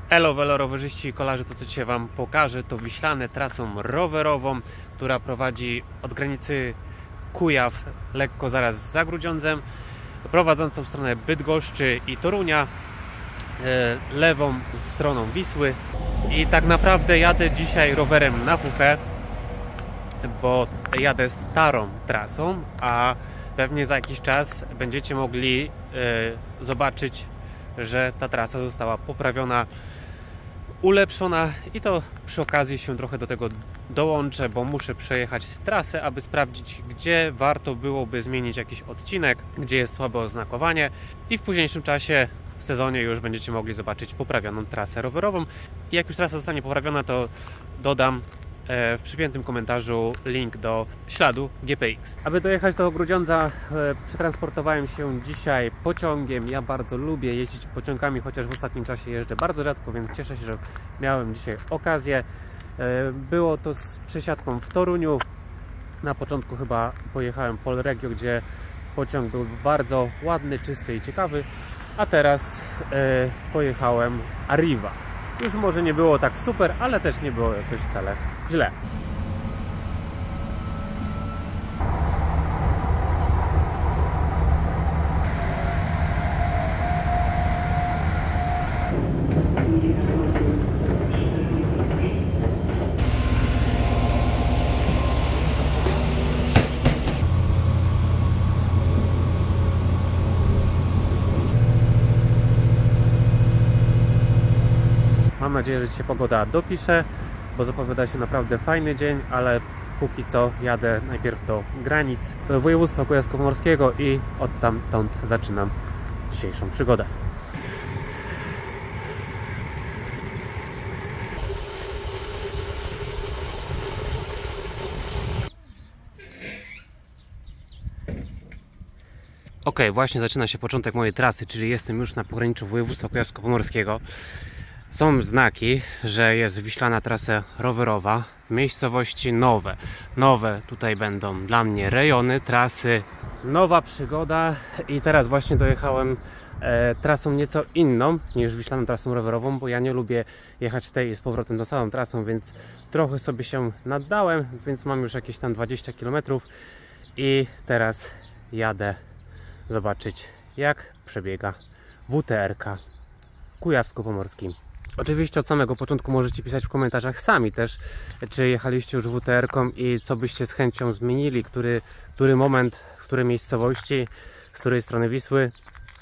Elo, rowerzyści i kolarze, to co dzisiaj Wam pokażę, to Wiślane trasą rowerową, która prowadzi od granicy Kujaw, lekko zaraz za Grudziądzem, prowadzącą w stronę Bydgoszczy i Torunia, lewą stroną Wisły. I tak naprawdę jadę dzisiaj rowerem na fuchę, bo jadę starą trasą, a pewnie za jakiś czas będziecie mogli zobaczyć, że ta trasa została poprawiona, ulepszona i to przy okazji się trochę do tego dołączę, bo muszę przejechać trasę, aby sprawdzić, gdzie warto byłoby zmienić jakiś odcinek, gdzie jest słabe oznakowanie, i w późniejszym czasie w sezonie już będziecie mogli zobaczyć poprawioną trasę rowerową. I jak już trasa zostanie poprawiona, to dodam w przypiętym komentarzu link do śladu GPX. Aby dojechać do Grudziądza, przetransportowałem się dzisiaj pociągiem. Ja bardzo lubię jeździć pociągami, chociaż w ostatnim czasie jeżdżę bardzo rzadko, więc cieszę się, że miałem dzisiaj okazję. Było to z przesiadką w Toruniu. Na początku chyba pojechałem Polregio, gdzie pociąg był bardzo ładny, czysty i ciekawy, a teraz pojechałem Arriva. Już może nie było tak super, ale też nie było jakoś wcale źle. Mam nadzieję, że dzisiaj pogoda dopisze, bo zapowiada się naprawdę fajny dzień, ale póki co jadę najpierw do granic województwa kujawsko-pomorskiego i odtamtąd zaczynam dzisiejszą przygodę. Ok, właśnie zaczyna się początek mojej trasy, czyli jestem już na pograniczu województwa kujawsko-pomorskiego. Są znaki, że jest Wiślana trasa rowerowa, miejscowości nowe. Nowe tutaj będą dla mnie rejony, trasy, nowa przygoda i teraz właśnie dojechałem trasą nieco inną niż Wiślaną trasą rowerową, bo ja nie lubię jechać tej z powrotem tą samą trasą, więc trochę sobie się naddałem, więc mam już jakieś tam 20 km i teraz jadę zobaczyć, jak przebiega WTR-ka w Kujawsko-Pomorskim. Oczywiście od samego początku możecie pisać w komentarzach sami też, czy jechaliście już WTR-ką i co byście z chęcią zmienili, który moment, w której miejscowości, z której strony Wisły,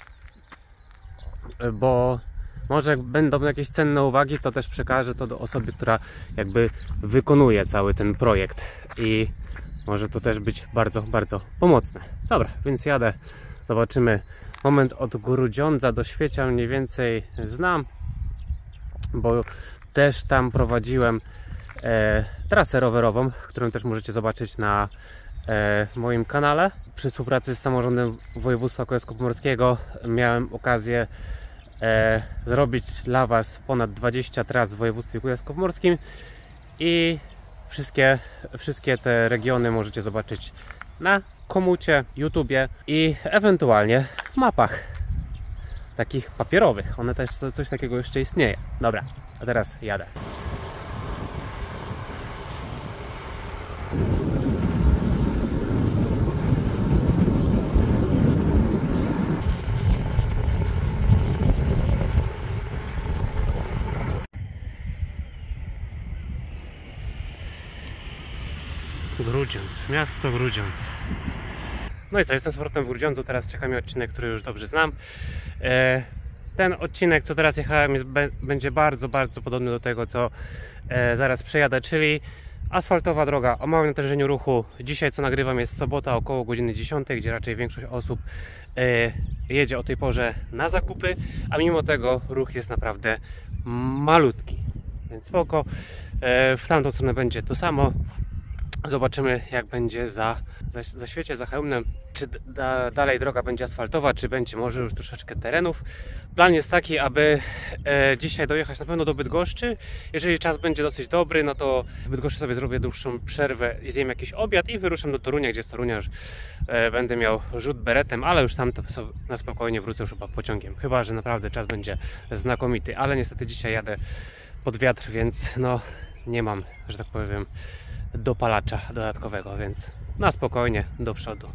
bo może jak będą jakieś cenne uwagi, to też przekażę to do osoby, która jakby wykonuje cały ten projekt i może to też być bardzo, bardzo pomocne. Dobra, więc jadę, zobaczymy. Moment od Grudziądza do Świecia mniej więcej znam, bo też tam prowadziłem trasę rowerową, którą też możecie zobaczyć na moim kanale. Przy współpracy z samorządem województwa kujawsko-pomorskiego miałem okazję zrobić dla Was ponad 20 tras w województwie kujawsko-pomorskim i wszystkie te regiony możecie zobaczyć na Komucie, YouTubie i ewentualnie w mapach takich papierowych. One też coś takiego jeszcze istnieje. Dobra, a teraz jadę. Grudziądz, miasto Grudziądz. No i co, jestem z powrotem w Grudziądzu, teraz czeka mi odcinek, który już dobrze znam. Ten odcinek, co teraz jechałem, będzie bardzo, bardzo podobny do tego, co zaraz przejadę, czyli asfaltowa droga o małym natężeniu ruchu. Dzisiaj, co nagrywam, jest sobota około godziny 10, gdzie raczej większość osób jedzie o tej porze na zakupy, a mimo tego ruch jest naprawdę malutki, więc spoko. W tamtą stronę będzie to samo. Zobaczymy, jak będzie za świecie, za Chełmnem, czy dalej droga będzie asfaltowa, czy będzie może już troszeczkę terenów. Plan jest taki, aby dzisiaj dojechać na pewno do Bydgoszczy. Jeżeli czas będzie dosyć dobry, no to w Bydgoszczy sobie zrobię dłuższą przerwę i zjem jakiś obiad i wyruszam do Torunia, gdzie z Torunia już będę miał rzut beretem, ale już tam to na spokojnie wrócę już chyba pociągiem. Chyba że naprawdę czas będzie znakomity, ale niestety dzisiaj jadę pod wiatr, więc no nie mam, że tak powiem, dopalacza dodatkowego, więc na spokojnie do przodu.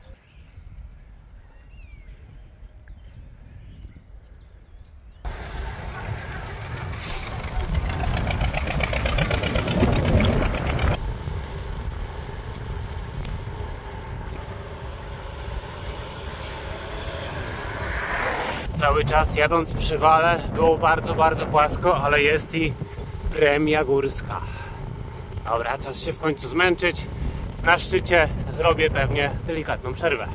Cały czas jadąc przy wale było bardzo płasko, ale jest i premia górska. Dobra, czas się w końcu zmęczyć. Na szczycie zrobię pewnie delikatną przerwę.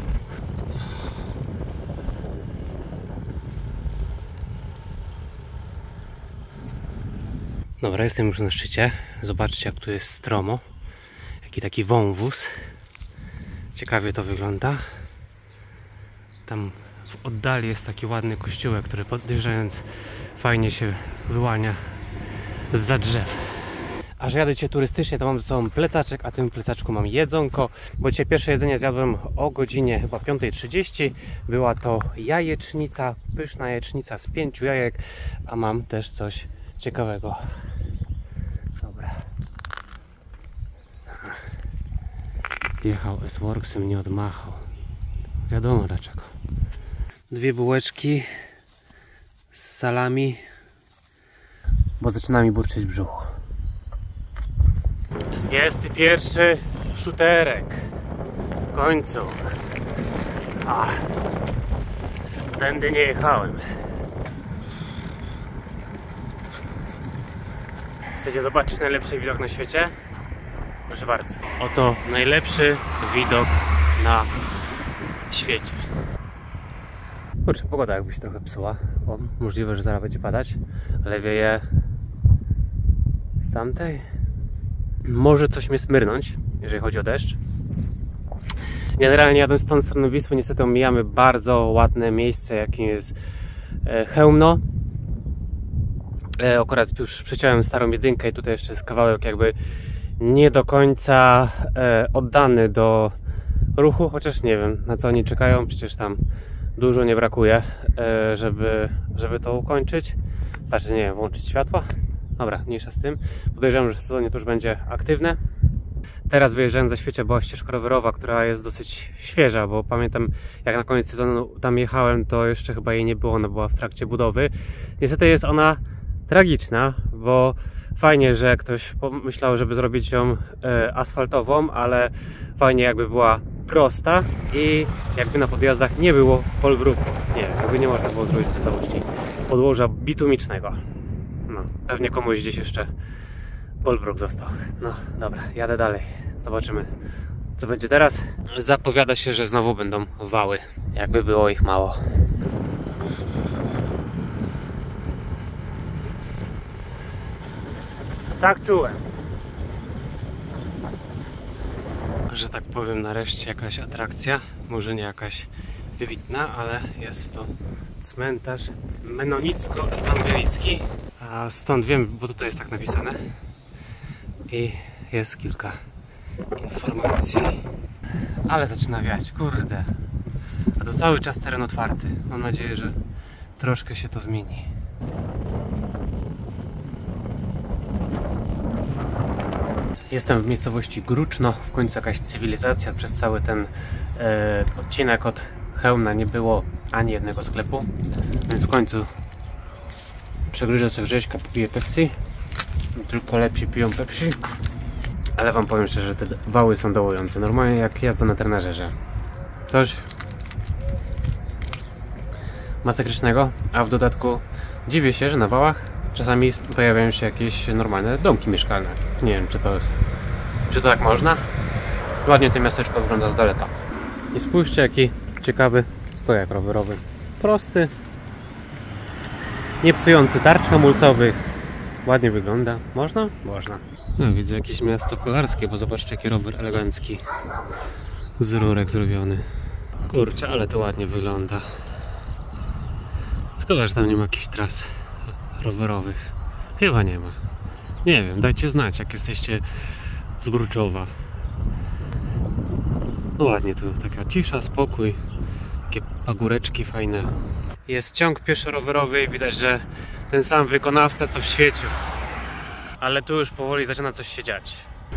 Dobra, jestem już na szczycie. Zobaczcie, jak tu jest stromo. Jaki taki wąwóz. Ciekawie to wygląda. Tam w oddali jest taki ładny kościółek, który podjeżdżając fajnie się wyłania zza drzew. A że jadę dzisiaj turystycznie, to mam ze sobą plecaczek, a w tym plecaczku mam jedzonko, bo dzisiaj pierwsze jedzenie zjadłem o godzinie chyba 5:30. Była to jajecznica, pyszna jajecznica z 5 jajek, a mam też coś ciekawego. Dobra. Jechał S-Worksem, nie odmachał. Wiadomo dlaczego. 2 bułeczki z salami, bo zaczyna mi burczyć brzuch. Jest pierwszy szuterek. W końcu. Tędy nie jechałem. Chcecie zobaczyć najlepszy widok na świecie? Proszę bardzo. Oto najlepszy widok na świecie. Kurczę, pogoda jakby się trochę psuła. O, możliwe, że zaraz będzie padać, ale wieje z tamtej. Może coś mnie smyrnąć, jeżeli chodzi o deszcz. Generalnie jadąc stąd w stronę Wisły, niestety omijamy bardzo ładne miejsce, jakim jest Chełmno. Akurat już przeciąłem starą jedynkę i tutaj jeszcze jest kawałek jakby nie do końca oddany do ruchu, chociaż nie wiem, na co oni czekają, przecież tam dużo nie brakuje, żeby to ukończyć. Znaczy, nie wiem, włączyć światła. Dobra, mniejsza z tym. Podejrzewam, że w sezonie to już będzie aktywne. Teraz wyjeżdżając za świecie była ścieżka rowerowa, która jest dosyć świeża, bo pamiętam, jak na koniec sezonu tam jechałem, to jeszcze chyba jej nie było, ona była w trakcie budowy. Niestety jest ona tragiczna, bo fajnie, że ktoś pomyślał, żeby zrobić ją asfaltową, ale fajnie jakby była prosta i jakby na podjazdach nie było polbruku. Nie, jakby nie można było zrobić w całości podłoża bitumicznego. No, pewnie komuś gdzieś jeszcze polbruk został. No, dobra, jadę dalej. Zobaczymy, co będzie teraz. Zapowiada się, że znowu będą wały, jakby było ich mało. Tak czułem. Że tak powiem, nareszcie jakaś atrakcja. Może nie jakaś wybitna, ale jest to cmentarz menonicko-ewangelicki. A stąd wiem, bo tutaj jest tak napisane. I jest kilka informacji. Ale zaczyna wiać, kurde. A to cały czas teren otwarty. Mam nadzieję, że troszkę się to zmieni. Jestem w miejscowości Gruczno, w końcu jakaś cywilizacja. Przez cały ten odcinek od Chełmna nie było ani jednego sklepu, więc w końcu przegryzę sobie grześka, popiję Pepsi. Tylko lepsi piją Pepsi. Ale wam powiem szczerze, że te wały są dołujące. Normalnie jak jazda na trenażerze. Coś masakrycznego, a w dodatku dziwię się, że na wałach czasami pojawiają się jakieś normalne domki mieszkalne. Nie wiem, czy to tak można? Ładnie to miasteczko wygląda z daleka. I spójrzcie, jaki ciekawy stojak rowerowy. Prosty, nie psujący tarcz hamulcowych. Ładnie wygląda. Można? Można. No, widzę jakieś miasto kolarskie, bo zobaczcie, jaki rower elegancki. Z rurek zrobiony. Kurczę, ale to ładnie wygląda. Szkoda, że tam nie ma jakichś tras rowerowych. Chyba nie ma. Nie wiem, dajcie znać, jak jesteście z Gruczowa. No ładnie tu, taka cisza, spokój. Takie pagóreczki fajne. Jest ciąg pieszo-rowerowy i widać, że ten sam wykonawca co w świeciu. Ale tu już powoli zaczyna coś się dziać.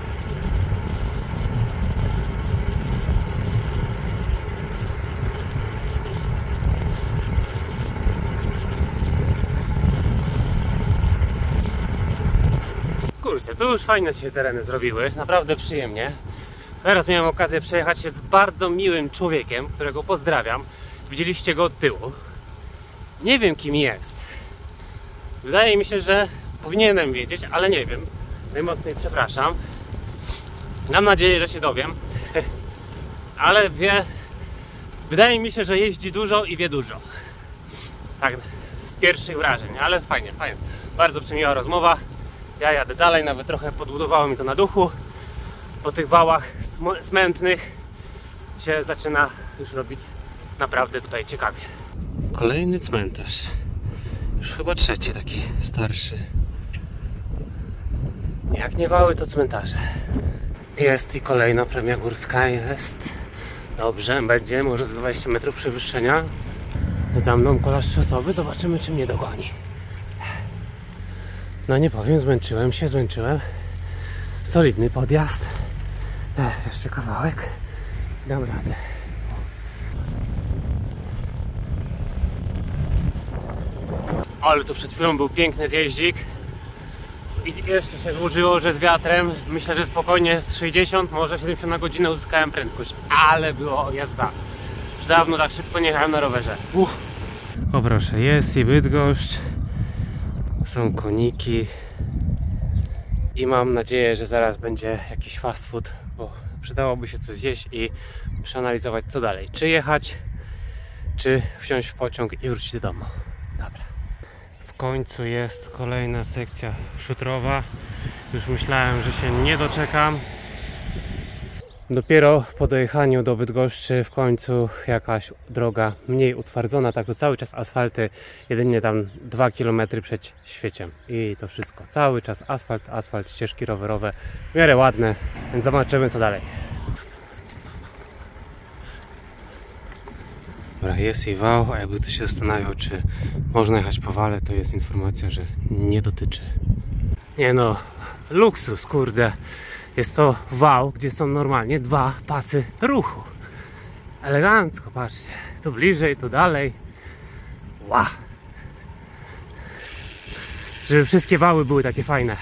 Kurczę, tu już fajne się tereny zrobiły, naprawdę przyjemnie. Teraz miałem okazję przejechać się z bardzo miłym człowiekiem, którego pozdrawiam. Widzieliście go od tyłu. Nie wiem, kim jest. Wydaje mi się, że powinienem wiedzieć, ale nie wiem. Najmocniej przepraszam. Mam nadzieję, że się dowiem. Ale wydaje mi się, że jeździ dużo i wie dużo. Tak, z pierwszych wrażeń, ale fajnie, fajnie. Bardzo przymiła rozmowa. Ja jadę dalej, nawet trochę podbudowało mi to na duchu. Po tych wałach smętnych się zaczyna już robić naprawdę tutaj ciekawie. Kolejny cmentarz. Już chyba trzeci taki starszy. Jak nie wały, to cmentarze. Jest i kolejna premia górska jest. Dobrze, będzie może z 20 metrów przewyższenia. Za mną kolarz szosowy, zobaczymy, czy mnie dogoni. No nie powiem, zmęczyłem. Solidny podjazd. Jeszcze kawałek. Dam radę. Ale tu przed chwilą był piękny zjeździk. I jeszcze się złożyło, że z wiatrem myślę, że spokojnie z 60, może 70 na godzinę uzyskałem prędkość. Ale było jazda. Już dawno tak szybko nie jechałem na rowerze. O proszę, jest i Bydgoszcz. Są koniki. I mam nadzieję, że zaraz będzie jakiś fast food, bo przydałoby się coś zjeść i przeanalizować, co dalej. Czy jechać, czy wsiąść w pociąg i wrócić do domu. Dobra. W końcu jest kolejna sekcja szutrowa. Już myślałem, że się nie doczekam. Dopiero po dojechaniu do Bydgoszczy w końcu jakaś droga mniej utwardzona, tak to cały czas asfalty, jedynie tam 2 km przed świeciem i to wszystko. Cały czas asfalt, ścieżki rowerowe, w miarę ładne, więc zobaczymy, co dalej. Dobra, jest jej wał, a jakby ktoś się zastanawiał, czy można jechać po wale, to jest informacja, że nie dotyczy. Nie no, luksus, kurde. Jest to wał, gdzie są normalnie 2 pasy ruchu. Elegancko, patrzcie. Tu bliżej, tu dalej. Wow. Żeby wszystkie wały były takie fajne.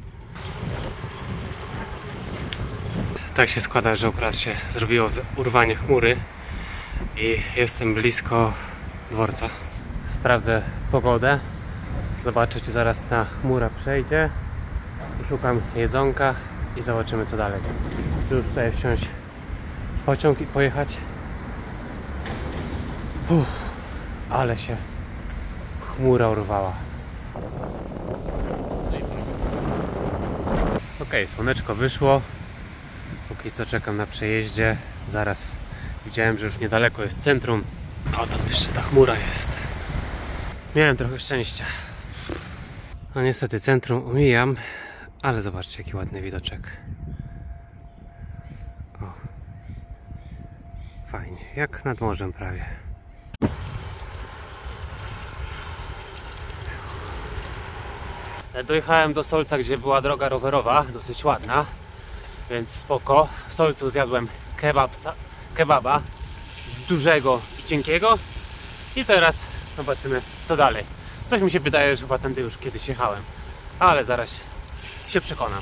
Tak się składa, że akurat się zrobiło urwanie chmury i jestem blisko dworca. Sprawdzę pogodę. Zobaczę, czy zaraz ta chmura przejdzie. Szukam jedzonka i zobaczymy, co dalej. Czy już tutaj wsiąść w pociąg i pojechać? Ale się chmura urwała. Ok, słoneczko wyszło. Póki co czekam na przejeździe. Zaraz widziałem, że już niedaleko jest centrum. O, tam jeszcze ta chmura jest. Miałem trochę szczęścia. No niestety centrum omijam. Ale zobaczcie, jaki ładny widoczek. O. Fajnie, jak nad morzem prawie. Dojechałem do Solca, gdzie była droga rowerowa, dosyć ładna, więc spoko. W Solcu zjadłem kebaba dużego i cienkiego i teraz zobaczymy, co dalej. Coś mi się wydaje, że chyba tędy już kiedyś jechałem, ale zaraz się przekonam.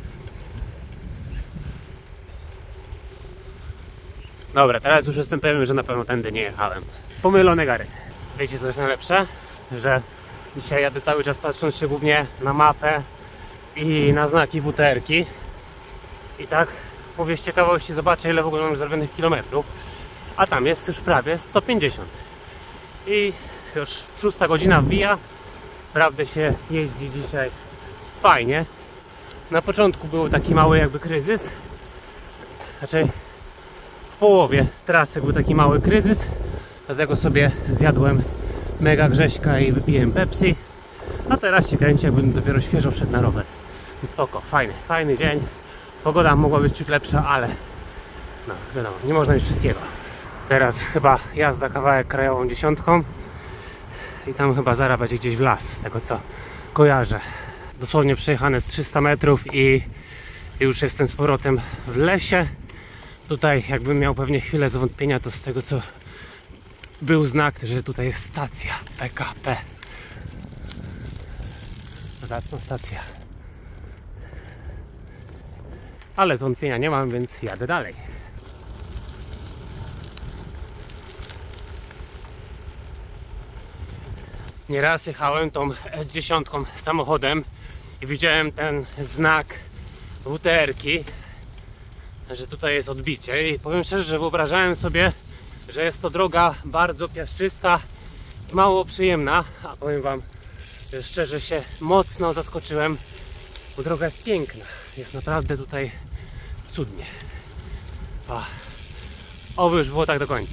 Dobra, teraz już jestem pewien, że na pewno tędy nie jechałem. Pomylone gary. Wiecie, co jest najlepsze? Że dzisiaj jadę cały czas patrząc się głównie na mapę i na znaki WTR-ki. I tak po wieść ciekawości zobaczę, ile w ogóle mam zrobionych kilometrów. A tam jest już prawie 150. I już 6 godzina wbija. Naprawdę się jeździ dzisiaj fajnie. Na początku był taki mały jakby kryzys. Znaczy w połowie trasy był taki mały kryzys. Dlatego sobie zjadłem mega grześka i wypiłem Pepsi. A teraz się kręci, jakbym dopiero świeżo wszedł na rower. Więc spoko, fajny dzień. Pogoda mogła być ciut lepsza, ale no wiadomo, nie można mieć wszystkiego. Teraz chyba jazda kawałek krajową 10 i tam chyba zaraz będzie gdzieś w las, z tego co kojarzę. Dosłownie przejechane z 300 metrów i już jestem z powrotem w lesie. Tutaj jakbym miał pewnie chwilę zwątpienia, to z tego co był znak, że tutaj jest stacja PKP. Dodatna stacja. Ale zwątpienia nie mam, więc jadę dalej. Nieraz jechałem tą S10 samochodem i widziałem ten znak WTR-ki, że tutaj jest odbicie i powiem szczerze, że wyobrażałem sobie, że jest to droga bardzo piaszczysta i mało przyjemna, a powiem wam szczerze, się mocno zaskoczyłem, bo droga jest piękna, jest naprawdę tutaj cudnie. Oby już było tak do końca.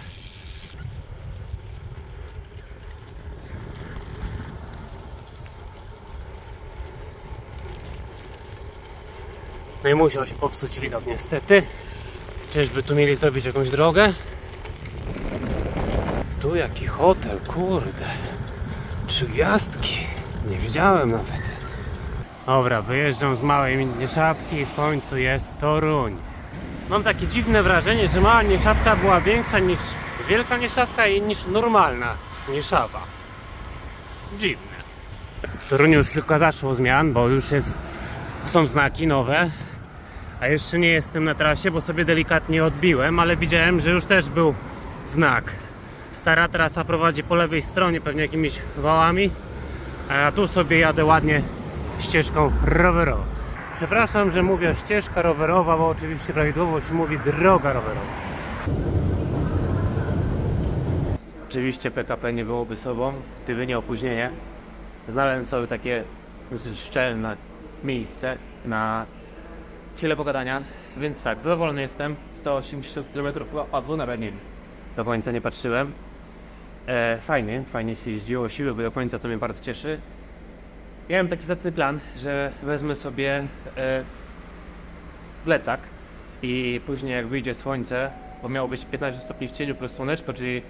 No i musiał się popsuć widok niestety. Czyżby tu mieli zrobić jakąś drogę? Tu jaki hotel, kurde. 3 gwiazdki. Nie widziałem nawet. Dobra, wyjeżdżam z małej Nieszawki i w końcu jest Toruń. Mam takie dziwne wrażenie, że mała Nieszawka była większa niż wielka Nieszawka i niż normalna Nieszawa. Dziwne. W Toruniu już kilka zaszło zmian, bo już są znaki nowe. A jeszcze nie jestem na trasie, bo sobie delikatnie odbiłem, ale widziałem, że już też był znak. Stara trasa prowadzi po lewej stronie, pewnie jakimiś wałami, a ja tu sobie jadę ładnie ścieżką rowerową. Przepraszam, że mówię ścieżka rowerowa, bo oczywiście prawidłowo się mówi droga rowerowa. Oczywiście PKP nie byłoby sobą, gdyby nie opóźnienie. Znalazłem sobie takie dosyć szczelne miejsce na chwilę pogadania, więc tak, zadowolony jestem. 180 km albo nawet nie wiem. Do końca nie patrzyłem. Fajnie się jeździło, siły, bo do końca to mnie bardzo cieszy. Miałem taki zacny plan, że wezmę sobie plecak i później jak wyjdzie słońce, bo miało być 15 stopni w cieniu plus słoneczko, czyli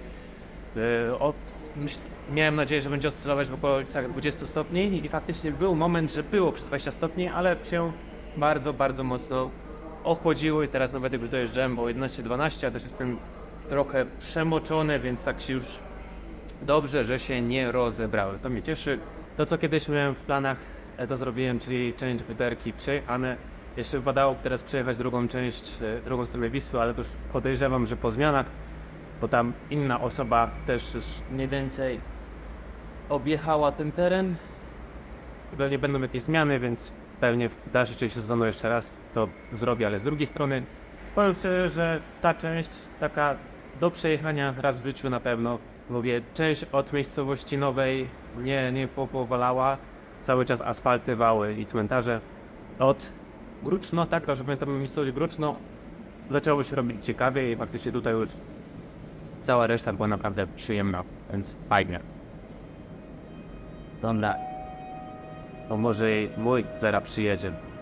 miałem nadzieję, że będzie oscylować w okolicach 20 stopni i faktycznie był moment, że było przez 20 stopni, ale się bardzo mocno ochłodziło i teraz nawet jak już dojeżdżałem, bo 11-12, a też jestem trochę przemoczony, więc tak się już dobrze, że się nie rozebrałem. To mnie cieszy. To co kiedyś miałem w planach, to zrobiłem, czyli część WTR-ki przejechane. Jeszcze wypadało teraz przejechać drugą część, drugą stronę Wisły, ale to już podejrzewam, że po zmianach, bo tam inna osoba też już mniej więcej objechała ten teren. Pewnie będą jakieś zmiany, więc pewnie w dalszej części sezonu jeszcze raz to zrobię, ale z drugiej strony powiem szczerze, że ta część taka do przejechania raz w życiu na pewno. Mówię, część od miejscowości nowej nie powalała, cały czas asfalty, wały i cmentarze. Od Gruczno, tak, to że pamiętam miejscowość Gruczno, zaczęło się robić ciekawie i faktycznie tutaj już cała reszta była naprawdę przyjemna, więc fajnie. Dobra. To może mój zaraz przyjedzie.